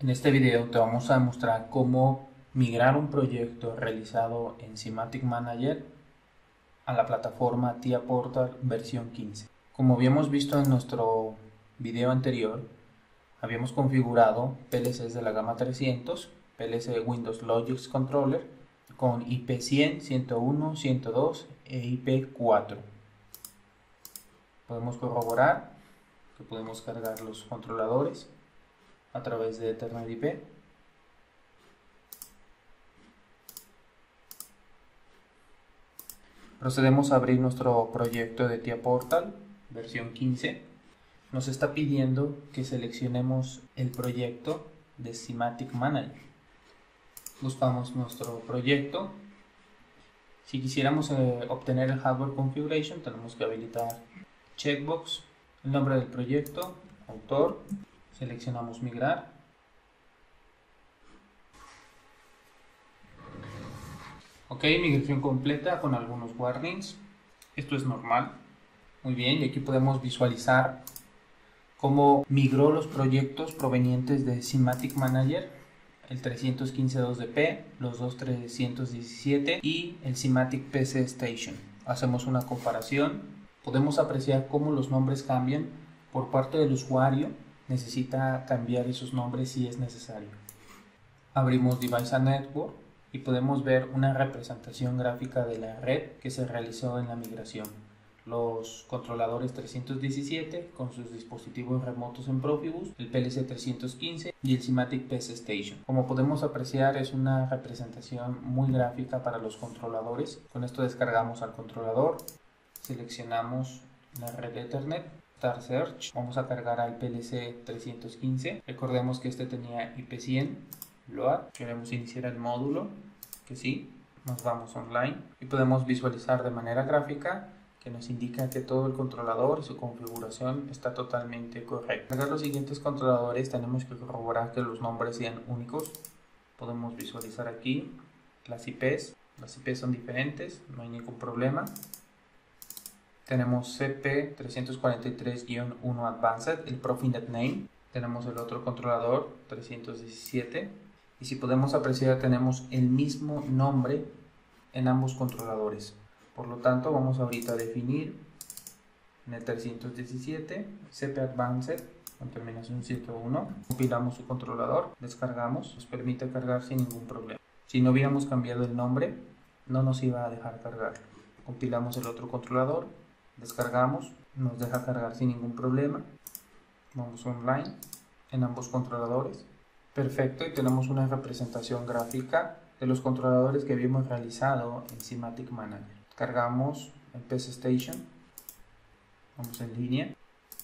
En este video te vamos a mostrar cómo migrar un proyecto realizado en Simatic Manager a la plataforma TIA Portal versión 15. Como habíamos visto en nuestro video anterior, habíamos configurado PLCs de la gama 300, PLC Windows Logic Controller con IP 100, 101, 102 e IP 4. Podemos corroborar que podemos cargar los controladores a través de Ethernet IP. Procedemos a abrir nuestro proyecto de TIA Portal versión 15. Nos está pidiendo que seleccionemos el proyecto de Simatic Manager. Buscamos nuestro proyecto. Si quisiéramos obtener el hardware configuration, tenemos que habilitar checkbox, el nombre del proyecto, autor. Seleccionamos migrar. Ok, migración completa con algunos warnings. Esto es normal. Muy bien, y aquí podemos visualizar cómo migró los proyectos provenientes de Simatic Manager, el 315.2DP, los dos 317 y el Simatic PC Station. Hacemos una comparación. Podemos apreciar cómo los nombres cambian por parte del usuario. Necesita cambiar esos nombres si es necesario. Abrimos Device and Network y podemos ver una representación gráfica de la red que se realizó en la migración. Los controladores 317 con sus dispositivos remotos en Profibus, el PLC 315 y el Simatic PC Station. Como podemos apreciar, es una representación muy gráfica para los controladores. Con esto descargamos al controlador, seleccionamos la red Ethernet, Start Search, vamos a cargar al PLC 315. Recordemos que este tenía IP 100, Load. Queremos iniciar el módulo, que sí, nos vamos online y podemos visualizar de manera gráfica que nos indica que todo el controlador y su configuración está totalmente correcto. Para cargar los siguientes controladores tenemos que corroborar que los nombres sean únicos. Podemos visualizar aquí las IPs son diferentes, no hay ningún problema. Tenemos CP343-1 Advanced, el Profinet Name. Tenemos el otro controlador 317 y si podemos apreciar tenemos el mismo nombre en ambos controladores. Por lo tanto vamos ahorita a definir en el 317 CP Advanced con terminación 101. Compilamos su controlador, descargamos, nos permite cargar sin ningún problema. Si no hubiéramos cambiado el nombre no nos iba a dejar cargar. Compilamos el otro controlador, descargamos, nos deja cargar sin ningún problema. Vamos online en ambos controladores. Perfecto, y tenemos una representación gráfica de los controladores que habíamos realizado en Simatic Manager. Cargamos el PC Station, vamos en línea,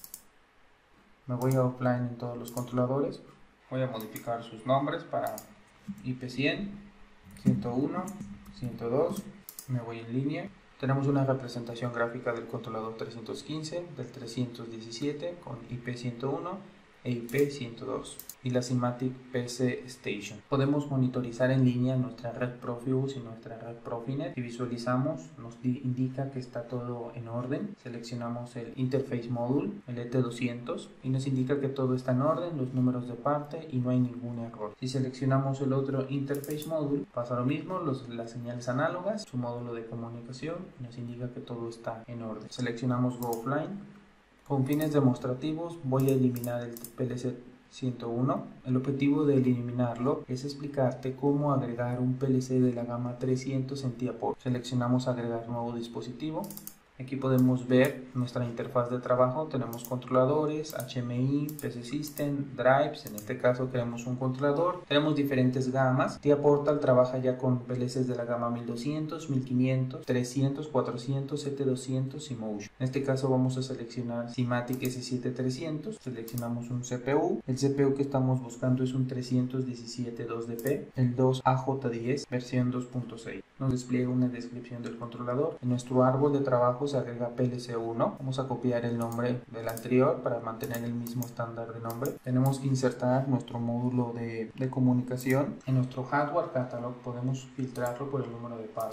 me voy a offline en todos los controladores, voy a modificar sus nombres para IP 100, 101, 102, me voy en línea. Tenemos una representación gráfica del controlador 315, del 317 con IP 101 e IP 102 y la Simatic PC Station. Podemos monitorizar en línea nuestra red Profibus y nuestra red Profinet. Si visualizamos, nos indica que está todo en orden. Seleccionamos el Interface Module, el ET200, y nos indica que todo está en orden, los números de parte y no hay ningún error. Si seleccionamos el otro Interface Module, pasa lo mismo, las señales análogas, su módulo de comunicación, nos indica que todo está en orden. Seleccionamos Go Offline. Con fines demostrativos voy a eliminar el PLC 101. El objetivo de eliminarlo es explicarte cómo agregar un PLC de la gama 300 en TIA Portal. Seleccionamos agregar nuevo dispositivo. Aquí podemos ver nuestra interfaz de trabajo. Tenemos controladores, HMI, PC System, drives. En este caso queremos un controlador. Tenemos diferentes gamas. TIA Portal trabaja ya con PLCs de la gama 1200, 1500, 300, 400, 7200 y Motion. En este caso vamos a seleccionar Simatic S7300. Seleccionamos un CPU. El CPU que estamos buscando es un 317.2DP, el 2AJ10 versión 2.6. Nos despliega una descripción del controlador. En nuestro árbol de trabajo se agrega PLC1. Vamos a copiar el nombre del anterior para mantener el mismo estándar de nombre. Tenemos que insertar nuestro módulo de comunicación. En nuestro hardware catalog podemos filtrarlo por el número de parte.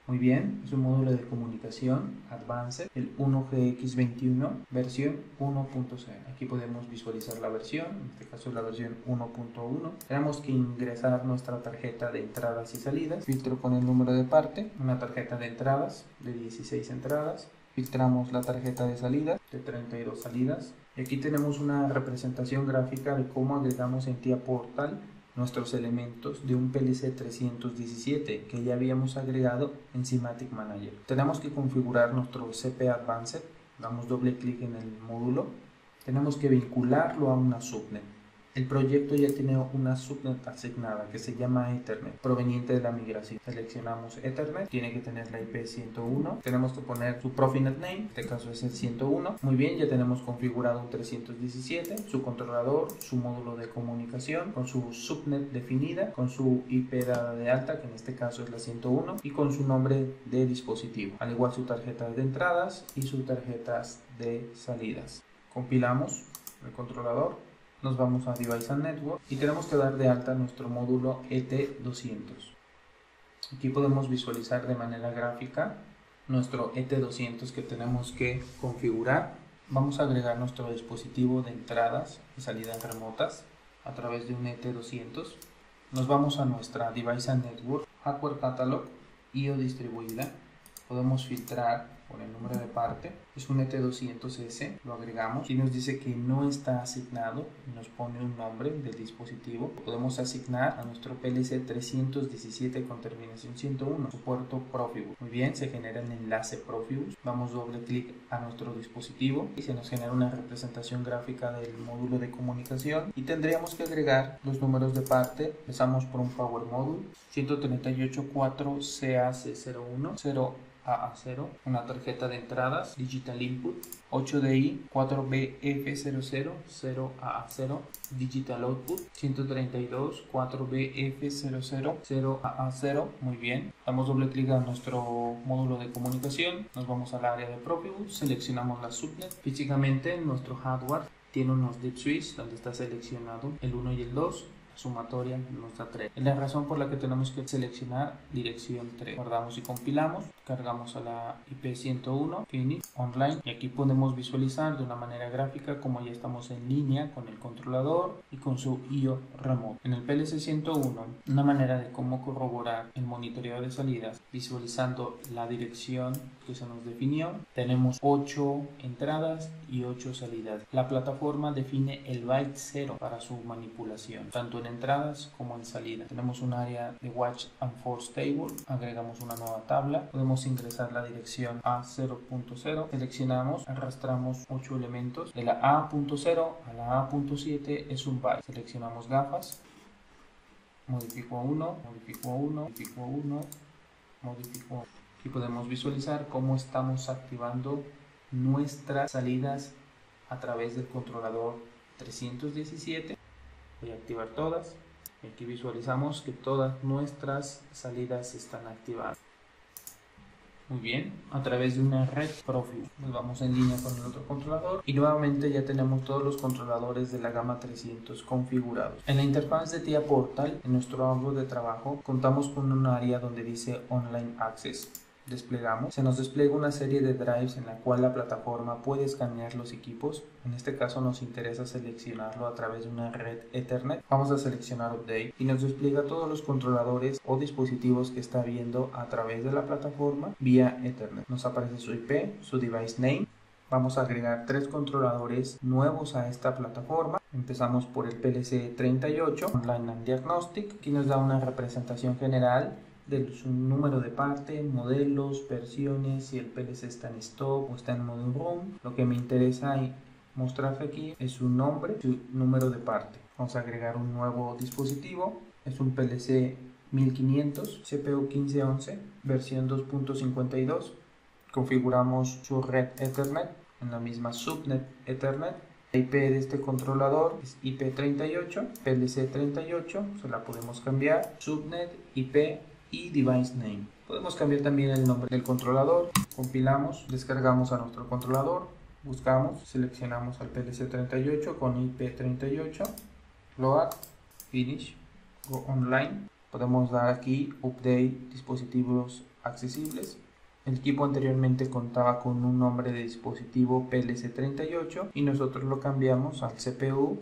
Muy bien, es un módulo de comunicación Advanced, el 1GX21, versión 1.0. Aquí podemos visualizar la versión, en este caso es la versión 1.1. Tenemos que ingresar nuestra tarjeta de entradas y salidas. Filtro con el número de parte, una tarjeta de entradas de 16 entradas. Filtramos la tarjeta de salida de 32 salidas. Y aquí tenemos una representación gráfica de cómo agregamos en TIA Portal nuestros elementos de un PLC 317 que ya habíamos agregado en Simatic Manager. Tenemos que configurar nuestro CP Advanced, damos doble clic en el módulo, tenemos que vincularlo a una subnet. El proyecto ya tiene una subnet asignada que se llama Ethernet, proveniente de la migración. Seleccionamos Ethernet, tiene que tener la IP 101. Tenemos que poner su Profinet Name, en este caso es el 101. Muy bien, ya tenemos configurado un 317, su controlador, su módulo de comunicación, con su subnet definida, con su IP dada de alta, que en este caso es la 101, y con su nombre de dispositivo, al igual su tarjeta de entradas y sus tarjetas de salidas. Compilamos el controlador. Nos vamos a Device and Network y tenemos que dar de alta nuestro módulo ET200. Aquí podemos visualizar de manera gráfica nuestro ET200 que tenemos que configurar. Vamos a agregar nuestro dispositivo de entradas y salidas remotas a través de un ET200. Nos vamos a nuestra Device and Network, Hardware Catalog, IO distribuida. Podemos filtrar por el número de parte, es un ET200S, lo agregamos y nos dice que no está asignado y nos pone un nombre del dispositivo. Podemos asignar a nuestro PLC 317 con terminación 101 su puerto Profibus. Muy bien, se genera el enlace Profibus, damos doble clic a nuestro dispositivo y se nos genera una representación gráfica del módulo de comunicación y tendríamos que agregar los números de parte. Empezamos por un Power Module 138.4CAC01 0AA0, una tarjeta de entradas Digital Input 8DI 4BF00 0AA0, Digital Output 132 4BF00 0AA0. Muy bien, damos doble clic a nuestro módulo de comunicación, nos vamos al área de Profibus, seleccionamos la subnet. Físicamente nuestro hardware tiene unos deep switch donde está seleccionado el 1 y el 2. Sumatoria nos da 3. Es la razón por la que tenemos que seleccionar dirección 3. Guardamos y compilamos, cargamos a la IP 101, Finish, Online, y aquí podemos visualizar de una manera gráfica como ya estamos en línea con el controlador y con su IO remoto. En el PLC 101, una manera de cómo corroborar el monitoreo de salidas visualizando la dirección que se nos definió. Tenemos 8 entradas y 8 salidas. La plataforma define el byte 0 para su manipulación, tanto en entradas como en salida. Tenemos un área de Watch and Force Table, agregamos una nueva tabla, podemos ingresar la dirección a 0.0, seleccionamos, arrastramos 8 elementos, de la A.0 a la A.7 es un byte, seleccionamos gafas, modifico a 1, modifico a 1, modifico a 1, modifico a 1. Aquí podemos visualizar cómo estamos activando nuestras salidas a través del controlador 317. Voy a activar todas y aquí visualizamos que todas nuestras salidas están activadas. Muy bien, a través de una red Profibus nos vamos en línea con el otro controlador y nuevamente ya tenemos todos los controladores de la gama 300 configurados. En la interfaz de TIA Portal, en nuestro árbol de trabajo, contamos con un área donde dice Online Access. Desplegamos, se nos despliega una serie de drives en la cual la plataforma puede escanear los equipos. En este caso nos interesa seleccionarlo a través de una red Ethernet. Vamos a seleccionar Update y nos despliega todos los controladores o dispositivos que está viendo a través de la plataforma vía Ethernet. Nos aparece su IP, su device name. Vamos a agregar 3 controladores nuevos a esta plataforma. Empezamos por el PLC 38 Online and Diagnostic. Aquí nos da una representación general de su número de parte, modelos, versiones, si el PLC está en stop o está en modo room. Lo que me interesa mostrarse aquí es su nombre, su número de parte. Vamos a agregar un nuevo dispositivo, es un PLC 1500 CPU 1511 versión 2.52. Configuramos su red Ethernet en la misma subnet Ethernet. La IP de este controlador es IP38, PLC38, se la podemos cambiar, subnet, IP y device name. Podemos cambiar también el nombre del controlador. Compilamos, descargamos a nuestro controlador, buscamos, seleccionamos al PLC38 con IP38, load, finish, go online. Podemos dar aquí update dispositivos accesibles. El equipo anteriormente contaba con un nombre de dispositivo PLC38 y nosotros lo cambiamos al CPU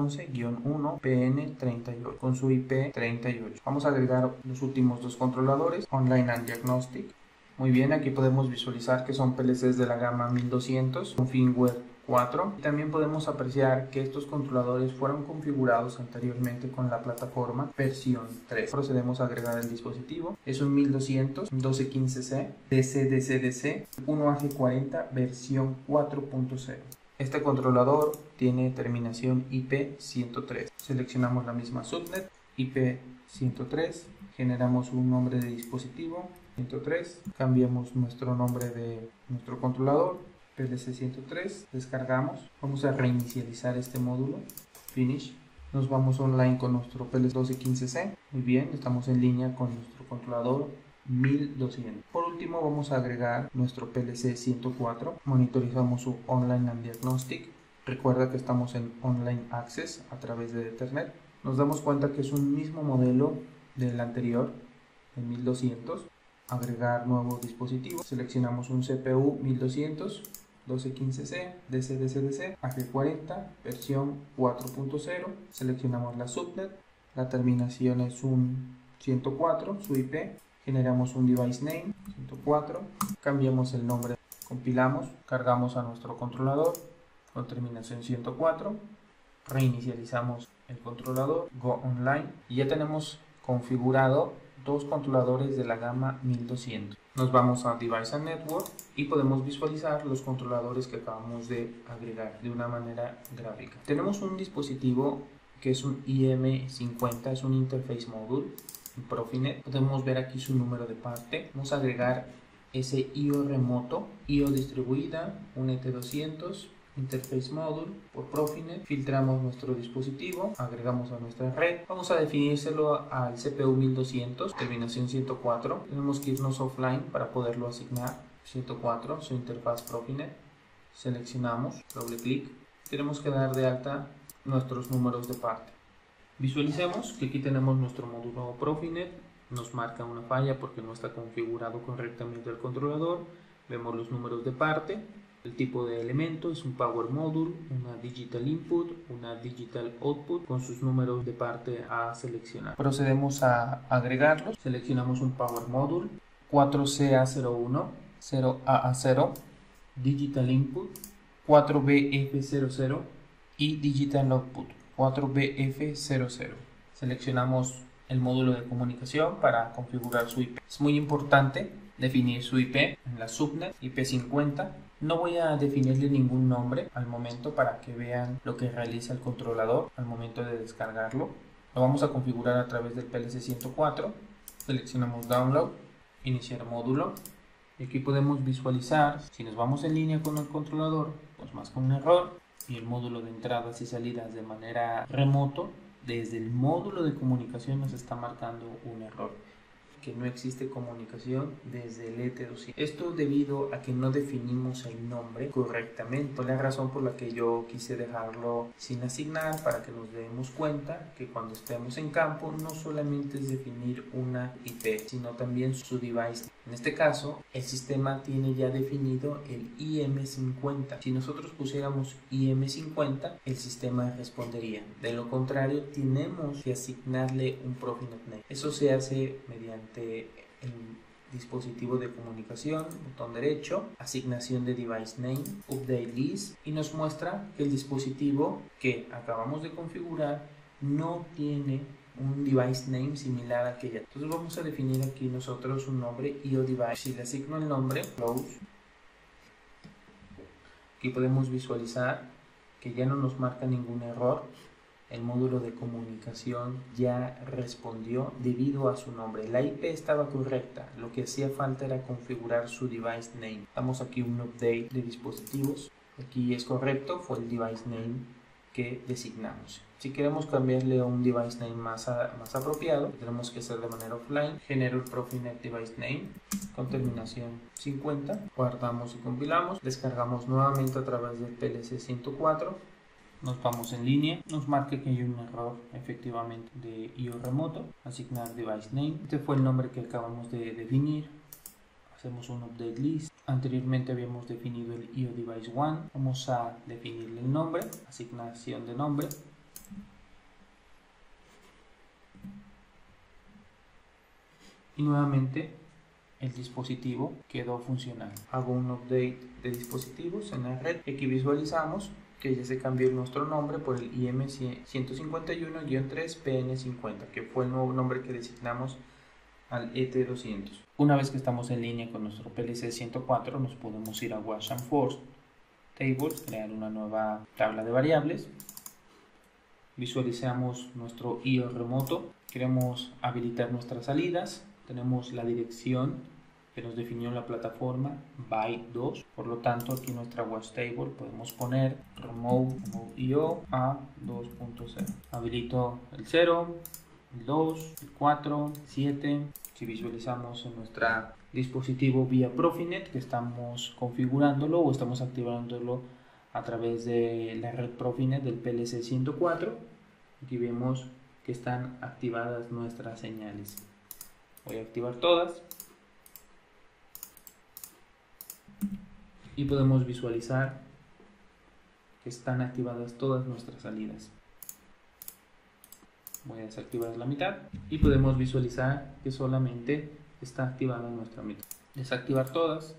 1511-1PN38 con su IP 38. Vamos a agregar los últimos dos controladores, Online and Diagnostic. Muy bien, aquí podemos visualizar que son PLCs de la gama 1200 con firmware 4. Y también podemos apreciar que estos controladores fueron configurados anteriormente con la plataforma versión 3. Procedemos a agregar el dispositivo. Es un 1200 1215C DC-DC-DC 1AG40 versión 4.0. Este controlador tiene terminación IP103. Seleccionamos la misma subnet IP103. Generamos un nombre de dispositivo 103. Cambiamos nuestro nombre de nuestro controlador PLC 103, descargamos, vamos a reinicializar este módulo, finish, nos vamos online con nuestro PLC 1215C, muy bien, estamos en línea con nuestro controlador 1200. Por último vamos a agregar nuestro PLC 104, monitorizamos su Online and Diagnostic, recuerda que estamos en Online Access a través de Ethernet, nos damos cuenta que es un mismo modelo del anterior, el 1200, agregar nuevo dispositivo, seleccionamos un CPU 1200, 1215C, DC-DC-DC, AG40, versión 4.0, seleccionamos la subnet, la terminación es un 104, su IP, generamos un device name, 104, cambiamos el nombre, compilamos, cargamos a nuestro controlador con terminación 104, reinicializamos el controlador, go online y ya tenemos configurado dos controladores de la gama 1200. Nos vamos a Device and Network y podemos visualizar los controladores que acabamos de agregar de una manera gráfica. Tenemos un dispositivo que es un IM50, es un Interface Module, un Profinet. Podemos ver aquí su número de parte. Vamos a agregar ese IO remoto, IO distribuida, un ET200, Interface Module por Profinet, filtramos nuestro dispositivo, agregamos a nuestra red, vamos a definírselo al CPU 1200, terminación 104, tenemos que irnos offline para poderlo asignar, 104, su interfaz Profinet, seleccionamos, doble clic, tenemos que dar de alta nuestros números de parte. Visualicemos que aquí tenemos nuestro módulo Profinet, nos marca una falla porque no está configurado correctamente el controlador, vemos los números de parte. El tipo de elemento es un Power Module, una Digital Input, una Digital Output con sus números de parte a seleccionar. Procedemos a agregarlos. Seleccionamos un Power Module 4CA01, 0AA0, Digital Input 4BF00 y Digital Output 4BF00. Seleccionamos el módulo de comunicación para configurar su IP. Es muy importante definir su IP en la subnet IP50. No voy a definirle ningún nombre al momento para que vean lo que realiza el controlador al momento de descargarlo. Lo vamos a configurar a través del PLC 104. Seleccionamos Download, Iniciar módulo. Y aquí podemos visualizar, si nos vamos en línea con el controlador, pues más con un error. Y el módulo de entradas y salidas de manera remoto, desde el módulo de comunicación nos está marcando un error, que no existe comunicación desde el ET200. Esto debido a que no definimos el nombre correctamente. Fue la razón por la que yo quise dejarlo sin asignar, para que nos demos cuenta que cuando estemos en campo no solamente es definir una IP, sino también su device. En este caso, el sistema tiene ya definido el IM50. Si nosotros pusiéramos IM50, el sistema respondería. De lo contrario, tenemos que asignarle un Profinet name. Eso se hace mediante el dispositivo de comunicación, botón derecho, asignación de device name, update list, y nos muestra que el dispositivo que acabamos de configurar no tiene un device name similar a aquella. Entonces vamos a definir aquí nosotros un nombre IO device. Si le asigno el nombre close, aquí podemos visualizar que ya no nos marca ningún error. El módulo de comunicación ya respondió debido a su nombre. La IP estaba correcta, lo que hacía falta era configurar su device name. Damos aquí un update de dispositivos. Aquí es correcto, fue el device name que designamos. Si queremos cambiarle a un device name más apropiado, tenemos que hacer de manera offline. Genero el Profinet device name con terminación 50, guardamos y compilamos, descargamos nuevamente a través del PLC 104. Nos vamos en línea, nos marca que hay un error efectivamente de IO remoto, asignar device name. Este fue el nombre que acabamos de definir. Hacemos un update list. Anteriormente habíamos definido el IO Device 1. Vamos a definirle el nombre, asignación de nombre. Y nuevamente el dispositivo quedó funcional. Hago un update de dispositivos en la red. Aquí visualizamos que ya se cambió nuestro nombre por el IM151-3PN50, que fue el nuevo nombre que designamos al ET200. Una vez que estamos en línea con nuestro PLC 104, nos podemos ir a Wash and Force Tables, crear una nueva tabla de variables. Visualizamos nuestro IO remoto. Queremos habilitar nuestras salidas. Tenemos la dirección que nos definió la plataforma byte 2. Por lo tanto, aquí en nuestra Wash Table podemos poner remote IO a 2.0. Habilito el 0, el 2, el 4, el 7. Si visualizamos en nuestro dispositivo vía Profinet, que estamos configurándolo o estamos activándolo a través de la red Profinet del PLC 104, aquí vemos que están activadas nuestras señales. Voy a activar todas y podemos visualizar que están activadas todas nuestras salidas. Voy a desactivar la mitad y podemos visualizar que solamente está activada nuestra mitad. Desactivar todas.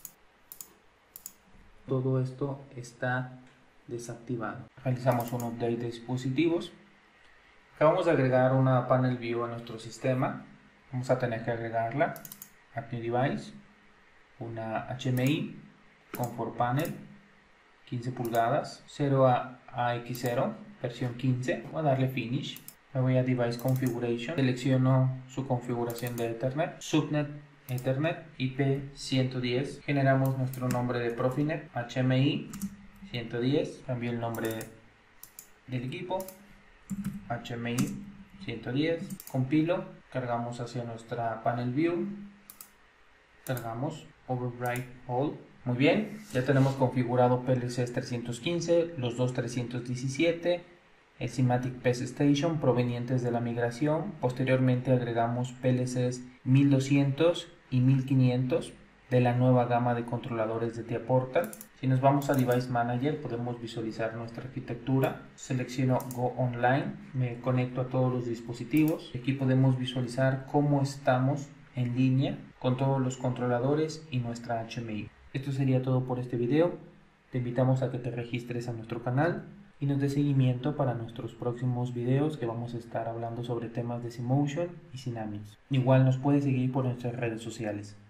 Todo esto está desactivado. Realizamos un update de dispositivos. Acabamos de agregar una panel view a nuestro sistema. Vamos a tener que agregarla. Add New Device, una HMI Comfort Panel 15 pulgadas, 0 a AX0, versión 15. Voy a darle Finish. Me voy a Device Configuration, selecciono su configuración de Ethernet, Subnet Ethernet IP110, generamos nuestro nombre de Profinet, HMI 110, cambio el nombre del equipo, HMI 110, compilo, cargamos hacia nuestra panel view, cargamos Override All. Muy bien, ya tenemos configurado PLCs 315, los dos 317, el Simatic PES Station provenientes de la migración. Posteriormente agregamos PLCs 1200 y 1500 de la nueva gama de controladores de TIA Portal. Si nos vamos a Device Manager podemos visualizar nuestra arquitectura. Selecciono Go Online, me conecto a todos los dispositivos. Aquí podemos visualizar cómo estamos en línea con todos los controladores y nuestra HMI. Esto sería todo por este video. Te invitamos a que te registres a nuestro canal y nos dé seguimiento para nuestros próximos videos, que vamos a estar hablando sobre temas de Cmotion y Synamics. Igual nos puedes seguir por nuestras redes sociales.